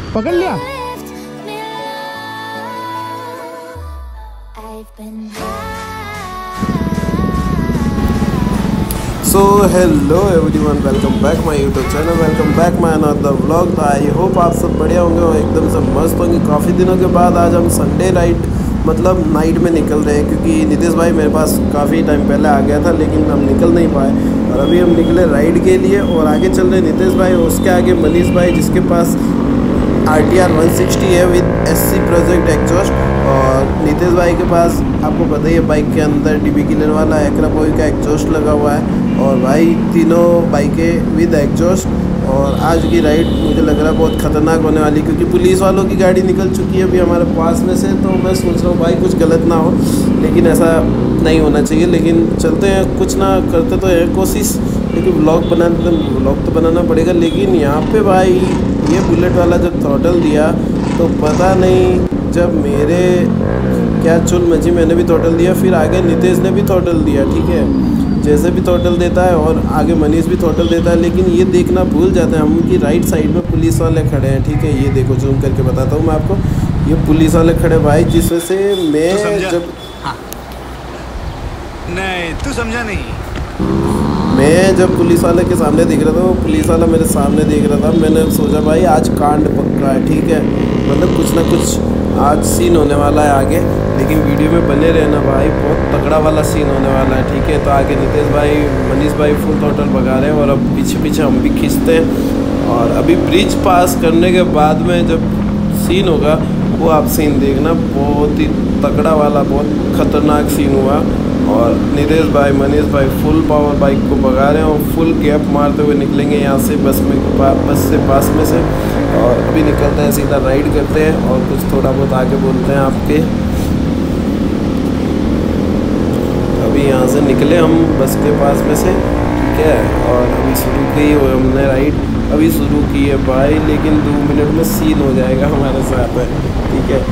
पकड़ लिया। So hello everyone, welcome back my YouTube channel, welcome back my another vlog. तो I hope आप सब बढ़िया होंगे और एकदम से मस्त होंगे। काफ़ी दिनों के बाद आज हम संडे राइड मतलब नाइट में निकल रहे हैं, क्योंकि नितेश भाई मेरे पास काफ़ी टाइम पहले आ गया था लेकिन हम निकल नहीं पाए, और अभी हम निकले राइड के लिए। और आगे चल रहे नितेश भाई, उसके आगे मनीष भाई जिसके पास RTR 160 है विद SC प्रोजेक्ट एग्जॉस्ट, और नितेश भाई के पास आपको पता ही है बाइक के अंदर DB किलर वाला एक्रापोई का एग्जॉस्ट लगा हुआ है। और भाई तीनों बाइकें विद एग्जॉस्ट। और आज की राइड मुझे लग रहा है बहुत ख़तरनाक होने वाली, क्योंकि पुलिस वालों की गाड़ी निकल चुकी है अभी हमारे पास में से। तो मैं सोच रहा हूँ भाई कुछ गलत ना हो, लेकिन ऐसा नहीं होना चाहिए। लेकिन चलते हैं, कुछ ना करते तो है कोशिश, लेकिन व्लॉग तो बनाना पड़ेगा। लेकिन यहाँ पे भाई ये बुलेट वाला जब थ्रॉटल दिया तो पता नहीं, जब मेरे क्या चुल मची, मैंने भी थ्रॉटल दिया, फिर आगे नितेश ने भी थ्रॉटल दिया। ठीक है, जैसे भी थ्रॉटल देता है और आगे मनीष भी थ्रॉटल देता है, लेकिन ये देखना भूल जाते हैं हम कि राइट साइड में पुलिस वाले खड़े हैं। ठीक है, ये देखो जूम करके बताता हूँ मैं आपको, ये पुलिस वाले खड़े भाई, जिसमें से मैं जब नहीं तू समझा नहीं, मैं जब पुलिस वाले के सामने देख रहा था, वो पुलिस वाला मेरे सामने देख रहा था, मैंने सोचा भाई आज कांड पक्का है। ठीक है, मतलब कुछ ना कुछ आज सीन होने वाला है आगे, लेकिन वीडियो में बने रहना भाई, बहुत तगड़ा वाला सीन होने वाला है। ठीक है, तो आगे नितेश भाई मनीष भाई फुल थ्रॉटल भगा रहे हैं और अब पीछे पीछे हम भी खींचते हैं। और अभी ब्रिज पास करने के बाद में जब सीन होगा वो आप सीन देखना, बहुत ही तगड़ा वाला, बहुत ख़तरनाक सीन हुआ। और नितेश भाई मनीष भाई फुल पावर बाइक को भगा रहे हैं और फुल गैप मारते हुए निकलेंगे यहाँ से बस से पास में से। और अभी निकलते हैं, सीधा राइड करते हैं और कुछ थोड़ा बहुत आगे बोलते हैं आपके। अभी यहाँ से निकले हम बस के पास में से, ठीक है, और अभी शुरू की हमने राइड, अभी शुरू की है भाई, लेकिन 2 मिनट में सीन हो जाएगा हमारे साथ में। ठीक है,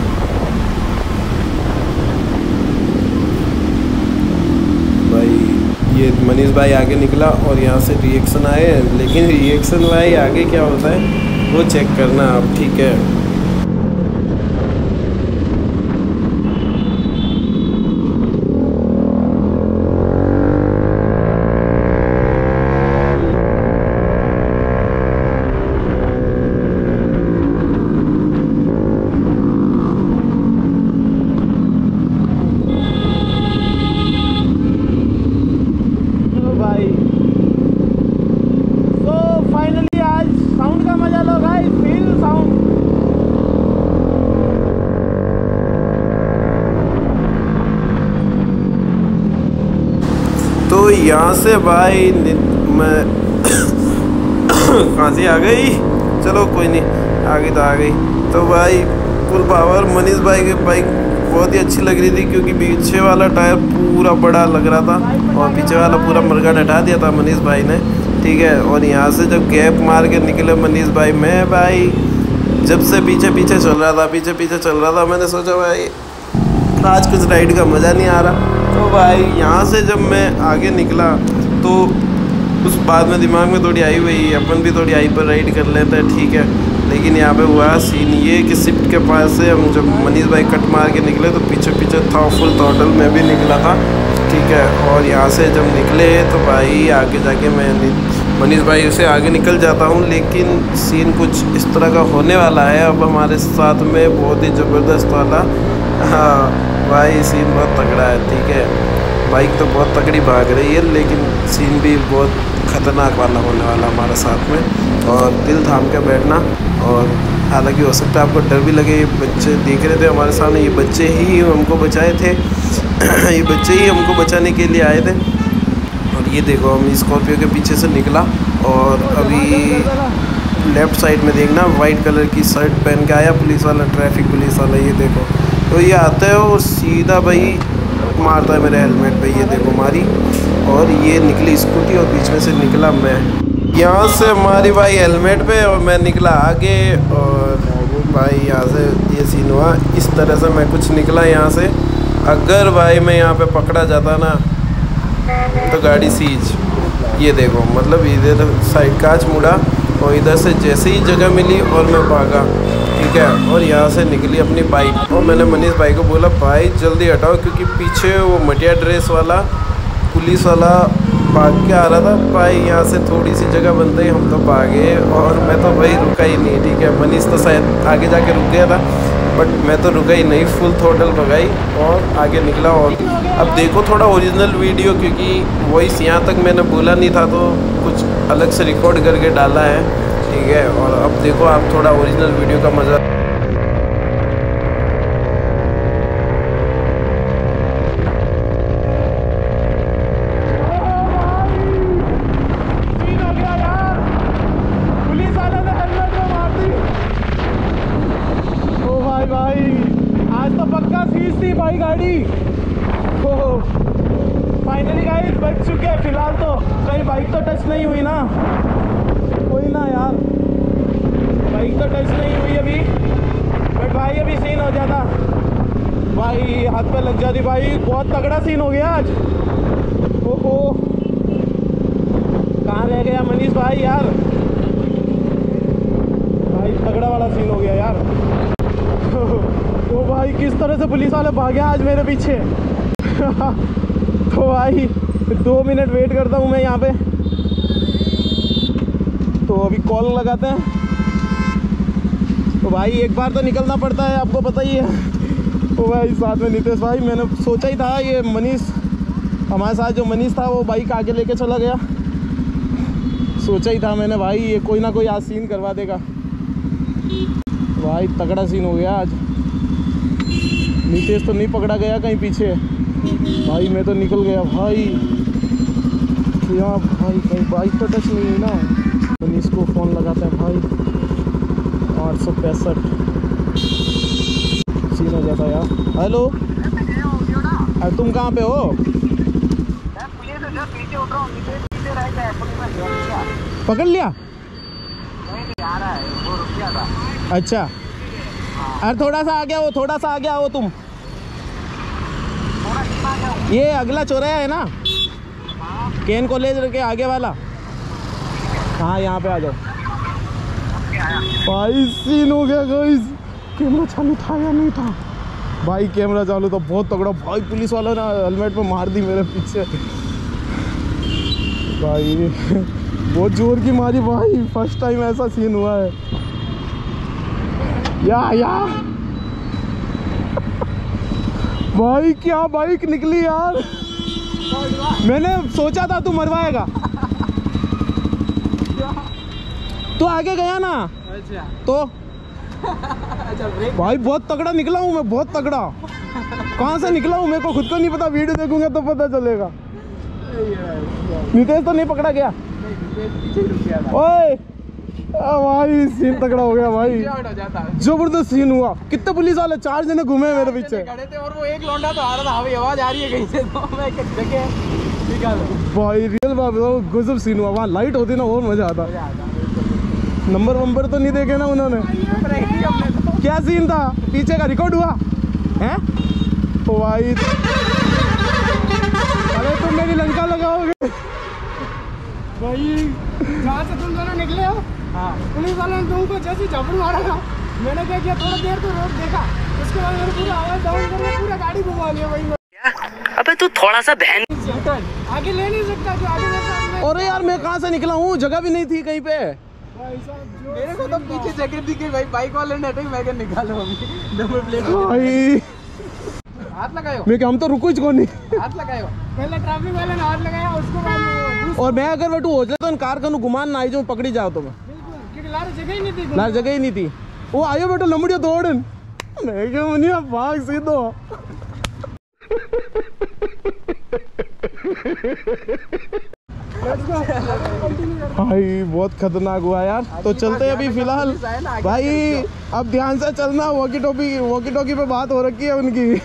ये मनीष भाई आगे निकला और यहाँ से रिएक्शन आए, लेकिन रिएक्शन भाई आगे क्या होता है वो चेक करना आप। ठीक है, तो यहाँ से भाई मैं कहाँ से आ गई, चलो कोई नहीं, आगे तो आ गई। तो भाई फुल पावर मनीष भाई की बाइक बहुत ही अच्छी लग रही थी, क्योंकि पीछे वाला टायर पूरा बड़ा लग रहा था और पीछे वाला पूरा मरगाट हटा दिया था मनीष भाई ने। ठीक है, और यहाँ से जब गैप मार के निकले मनीष भाई, मैं भाई जब से पीछे पीछे चल रहा था, मैंने सोचा भाई आज कुछ राइड का मज़ा नहीं आ रहा। तो भाई यहाँ से जब मैं आगे निकला तो उस बाद में दिमाग में थोड़ी आई हुई अपन भी थोड़ी हाइपर राइड कर लेते हैं। ठीक है, लेकिन यहाँ पे हुआ सीन ये कि शिफ्ट के पास से हम जब मनीष भाई कट मार के निकले तो पीछे पीछे था फुल थ्रॉटल में भी निकला था। ठीक है, और यहाँ से जब निकले तो भाई आगे जाके मैं मनीष भाई से आगे निकल जाता हूँ, लेकिन सीन कुछ इस तरह का होने वाला है अब हमारे साथ में, बहुत ही ज़बरदस्त वाला। हाँ भाई सीन बहुत तगड़ा है। ठीक है, बाइक तो बहुत तगड़ी भाग रही है, लेकिन सीन भी बहुत ख़तरनाक वाला होने वाला हमारे साथ में। और दिल थाम के बैठना, और हालांकि हो सकता है आपको डर भी लगे, बच्चे देख रहे थे हमारे सामने, ये बच्चे ही हमको बचाए थे ये बच्चे ही हमको बचाने के लिए आए थे। और ये देखो हम स्कॉर्पियो के पीछे से निकला, और अभी लेफ़्ट साइड में देखना वाइट कलर की शर्ट पहन के आया पुलिस वाला, ट्रैफिक पुलिस वाला, ये देखो। तो ये आता है और सीधा भाई मारता है मेरे हेलमेट पे, ये देखो मारी, और ये निकली स्कूटी और बीच में से निकला मैं। यहाँ से मारी भाई हेलमेट पे और मैं निकला आगे, और भाई यहाँ से ये सीन हुआ, इस तरह से मैं कुछ निकला यहाँ से। अगर भाई मैं यहाँ पे पकड़ा जाता ना तो गाड़ी सीज, ये देखो, मतलब इधर साइड कांच मुड़ा और इधर से जैसे ही जगह मिली और मैं भागा, ठीक है। और यहाँ से निकली अपनी बाइक और मैंने मनीष भाई को बोला भाई जल्दी हटाओ, क्योंकि पीछे वो मटिया ड्रेस वाला पुलिस वाला भाग के आ रहा था। भाई यहाँ से थोड़ी सी जगह बनते ही हम तो भागे और मैं तो भाई रुका ही नहीं, ठीक है। मनीष तो शायद आगे जाके रुक गया था, बट मैं तो रुका ही नहीं, फुल थ्रोटल भगाई और आगे निकला। और अब देखो थोड़ा ओरिजिनल वीडियो, क्योंकि वॉइस यहाँ तक मैंने बोला नहीं था तो कुछ अलग से रिकॉर्ड करके डाला है, ठीक है। और अब देखो आप थोड़ा ओरिजिनल वीडियो का मज़ा। भाई गाड़ी फाइनली गाइस बच चुके हैं। फिलहाल तो कहीं बाइक तो टच नहीं हुई ना, कोई ना यार, बाइक तो टच नहीं हुई अभी, बट भाई अभी सीन हो जाता भाई, हाथ पे लग जाती भाई। बहुत तगड़ा सीन हो गया आज। ओहो कहाँ रह गया मनीष भाई यार, भाई तगड़ा वाला सीन हो गया यार। तो भाई किस तरह से पुलिस वाले भागे आज मेरे पीछे। तो भाई 2 मिनट वेट करता हूँ मैं यहाँ पे, तो अभी कॉल लगाते हैं। तो भाई एक बार तो निकलना पड़ता है, आपको पता ही है। तो भाई साथ में नितेश भाई, मैंने सोचा ही था ये मनीष हमारे साथ जो मनीष था वो बाइक आगे लेके चला गया, सोचा ही था मैंने भाई ये कोई ना कोई आज सीन करवा देगा। भाई तगड़ा सीन हो गया आज। नितेश तो नहीं पकड़ा गया कहीं पीछे, भाई मैं तो निकल गया भाई। क्या भाई कहीं बाइक तो टच नहीं हुई ना। मनीष को फ़ोन लगाते हैं भाई, 865 सीन हो जाता यार। हेलो अरे तुम कहाँ पे हो? पकड़ लिया? अच्छा अरे थोड़ा सा आ गया वो, थोड़ा सा आ गया वो। तुम ये अगला चौराहा है ना, केन कॉलेज के आगे वाला, हाँ यहाँ पे आ जाओ। भाई सीन हो गया गाइस। कैमरा चालू था या नहीं था? भाई कैमरा चालू था, बहुत तगड़ा भाई। पुलिस वाला ना हेलमेट पे मार दी मेरे पीछे भाई, बहुत जोर की मारी भाई। फर्स्ट टाइम ऐसा सीन हुआ है या भाई क्या बाइक निकली यार। मैंने सोचा था तू मरवाएगा, तो आगे गया ना। अच्छा तो अच्छा भाई बहुत तगड़ा निकला हूँ मैं, बहुत तगड़ा। कहाँ से निकला हूँ मेरे को खुद को नहीं पता, वीडियो देखूंगा तो पता चलेगा। नितेश तो नहीं पकड़ा गया? ओए भाई सीन तगड़ा हो गया भाई, जबरदस्त सीन हुआ। कितने पुलिस वाले, 4 जने घूमे मेरे पीछे खड़े थे और वो एक लौंडा तो आ रहा था, आवाज आ रही है कहीं से, तो मैं भाई रियल बात बताओ गजब सीन हुआ। वहाँ लाइट होती ना और मजा आता। नंबर तो नहीं देखे ना उन्होंने। क्या सीन था पीछे का, रिकॉर्ड हुआ है? तो भाई अरे तुम मेरी लंका लगाओगे भाई। जहाँ से तुम दोनों निकले हो, हाँ पुलिस वालों ने तुमको जैसे झापड़ मारा था, मैंने क्या किया थोड़ा देर तो रोड देखा, उसके बाद मैंने पूरा आवाज डाउन करके पूरा गाड़ी घुमा लिया भाई। अबे तू थोड़ा सा बहन आगे ले नहीं सकता जो आगे। अरे यार मैं कहाँ से निकला हूँ, जगह भी नहीं थी कहीं पे। मेरे को तो पीछे जगह दिखी भाई, बाइक वाले ने मैं क्या निकालो अभी नंबर प्लेट भाई। हाथ लगाओ मैं क्या, हम तो रुको कौन नहीं। हाथ लगाओ पहले, ट्रैफिक वाले ने हाथ लगाया, उसको बाद और मैं अगर बैठू हो जाए तो कार का घुमान ना आई जो पकड़ी जाओ तो मैं, क्योंकि लार जगह ही नहीं थी, लार जगह ही नहीं थी। वो आयो बेटा लंबड़िया दौड़न, मैं क्या मुनिया भाग सीधो। भाई बहुत खतरनाक हुआ यार। तो चलते हैं अभी फिलहाल भाई, अब ध्यान से चलना। वॉकी टॉकी पे बात हो रखी है उनकी।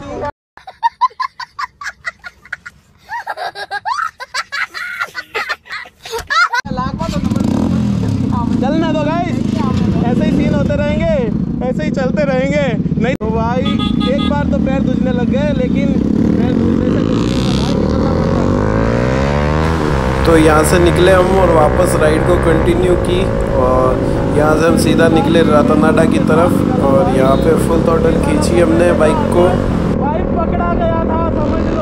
चलना तो गाइस, ऐसे ही सीन होते रहेंगे, ऐसे ही चलते रहेंगे। नहीं तो भाई एक बार तो पैर दूजने लग गए, लेकिन पैर दूजने से कुछ नहीं होता भाई, निकलना पड़ता। तो यहाँ से निकले हम और वापस राइड को कंटिन्यू की, और यहाँ से हम सीधा निकले रतनाडा की तरफ, और यहाँ पे फुल थ्रॉटल खींची हमने बाइक को। बाइक पकड़ा गया था, समझ लो।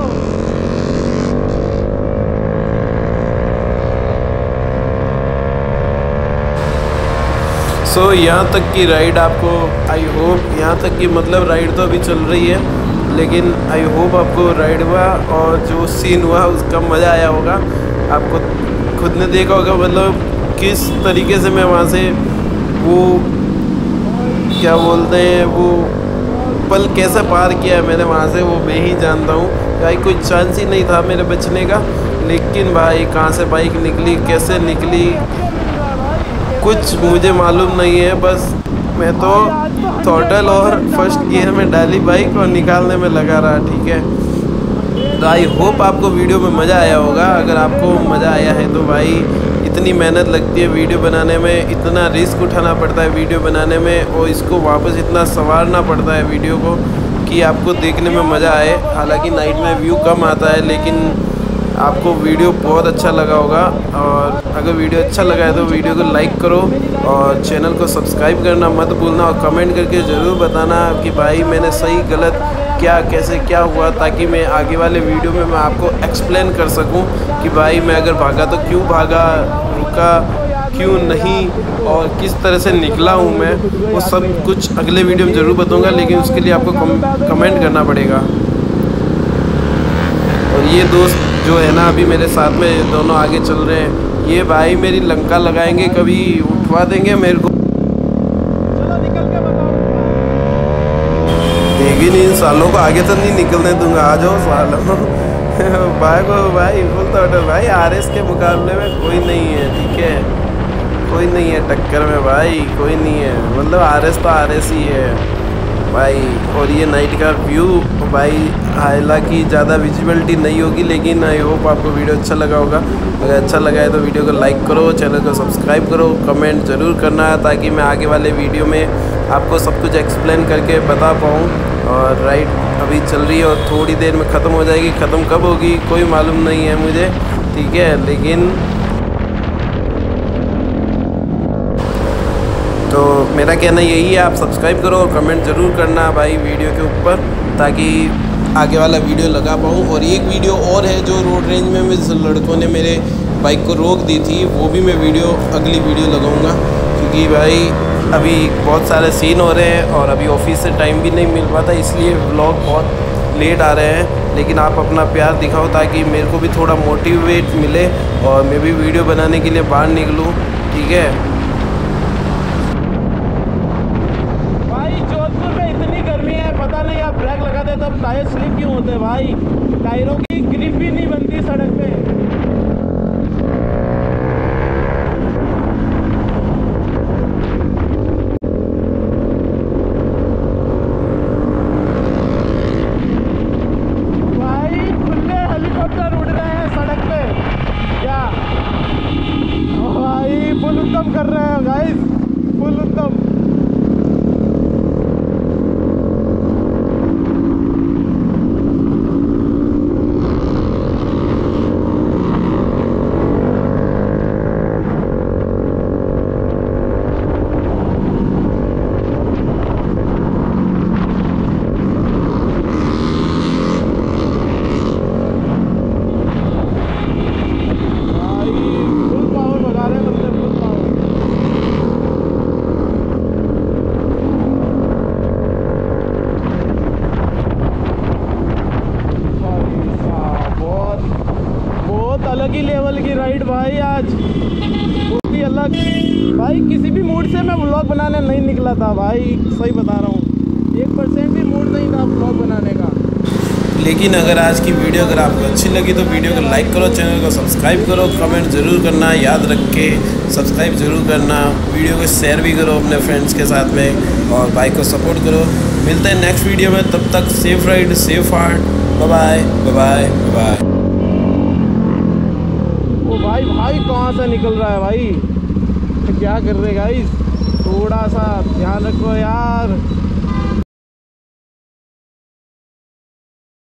सो यहाँ तक की राइड आपको, आई होप यहाँ तक की मतलब राइड तो अभी चल रही है, लेकिन आई होप आपको राइड हुआ और जो सीन हुआ उसका मज़ा आया होगा। आपको खुद ने देखा होगा मतलब किस तरीके से मैं वहाँ से वो क्या बोलते हैं वो पल कैसे पार किया है मैंने वहाँ से, वो मैं ही जानता हूँ भाई। कोई चांस ही नहीं था मेरे बचने का, लेकिन भाई कहाँ से बाइक निकली, कैसे निकली, कुछ मुझे मालूम नहीं है। बस मैं तो थ्रॉटल और फर्स्ट गियर में डाली बाइक और निकालने में लगा रहा, ठीक है। तो आई होप आपको वीडियो में मज़ा आया होगा। अगर आपको मज़ा आया है तो भाई, इतनी मेहनत लगती है वीडियो बनाने में, इतना रिस्क उठाना पड़ता है वीडियो बनाने में, और इसको वापस इतना संवारना पड़ता है वीडियो को कि आपको देखने में मज़ा आए। हालांकि नाइट में व्यू कम आता है, लेकिन आपको वीडियो बहुत अच्छा लगा होगा। और अगर वीडियो अच्छा लगा है तो वीडियो को लाइक करो और चैनल को सब्सक्राइब करना मत भूलना, और कमेंट करके ज़रूर बताना कि भाई मैंने सही गलत क्या कैसे क्या हुआ, ताकि मैं आगे वाले वीडियो में मैं आपको एक्सप्लेन कर सकूं कि भाई मैं अगर भागा तो क्यों भागा, रुका क्यों नहीं, और किस तरह से निकला हूं मैं, वो सब कुछ अगले वीडियो में ज़रूर बताऊंगा। लेकिन उसके लिए आपको कमेंट करना पड़ेगा। और ये दोस्त जो है ना अभी मेरे साथ में दोनों आगे चल रहे हैं, ये भाई मेरी लंका लगाएंगे, कभी उठवा देंगे मेरे को। लेकिन इन सालों को आगे तो नहीं निकलने दूंगा, आ जाओ सालों भाई को भाई फुल थ्रॉटल भाई। आरएस के मुकाबले में कोई नहीं है, ठीक है, कोई नहीं है टक्कर में भाई, कोई नहीं है। मतलब आरएस तो आरएस ही है भाई। और ये नाइट का व्यू भाई, हालांकि ज़्यादा विजिबिलिटी नहीं होगी, लेकिन आई होप आपको वीडियो अच्छा लगा होगा। अगर अच्छा लगा है तो वीडियो को लाइक करो, चैनल को सब्सक्राइब करो, कमेंट ज़रूर करना, ताकि मैं आगे वाले वीडियो में आपको सब कुछ एक्सप्लेन करके बता पाऊँ। और राइड अभी चल रही है और थोड़ी देर में ख़त्म हो जाएगी। ख़त्म कब होगी कोई मालूम नहीं है मुझे, ठीक है, लेकिन तो मेरा कहना यही है, आप सब्सक्राइब करो और कमेंट ज़रूर करना भाई वीडियो के ऊपर, ताकि आगे वाला वीडियो लगा पाऊँ। और एक वीडियो और है जो रोड रेंज में जिस लड़कों ने मेरे बाइक को रोक दी थी, वो भी मैं वीडियो अगली वीडियो लगाऊंगा, क्योंकि भाई अभी बहुत सारे सीन हो रहे हैं और अभी ऑफिस से टाइम भी नहीं मिल पाता, इसलिए व्लॉग बहुत लेट आ रहे हैं। लेकिन आप अपना प्यार दिखाओ ताकि मेरे को भी थोड़ा मोटिवेट मिले और मैं भी वीडियो बनाने के लिए बाहर निकलूँ, ठीक है। भाई जोधपुर में इतनी गर्मी है, पता नहीं आप ब्रेक लगाते तब टायर स्लिप क्यों होते भाई, टायरों की ग्रिप भी नहीं बनती सड़क पे। कर रहे हैं गाइस, फुल उत्तम। अलग ही लेवल की राइड भाई, आज बहुत ही अलग भाई। किसी भी मूड से मैं व्लॉग बनाने नहीं निकला था भाई, सही बता रहा हूँ, 1% भी मूड नहीं था व्लॉग बनाने का। लेकिन अगर आज की वीडियो अगर आपको अच्छी लगी तो वीडियो को लाइक करो, चैनल को सब्सक्राइब करो, कमेंट ज़रूर करना, याद रख के सब्सक्राइब ज़रूर करना, वीडियो को शेयर भी करो अपने फ्रेंड्स के साथ में, और बाइक को सपोर्ट करो। मिलते हैं नेक्स्ट वीडियो में, तब तक safe ride, safe heart, bye bye bye bye. भाई भाई कहाँ से निकल रहा है भाई, क्या कर रहे गाइस, थोड़ा सा ध्यान रखो यार।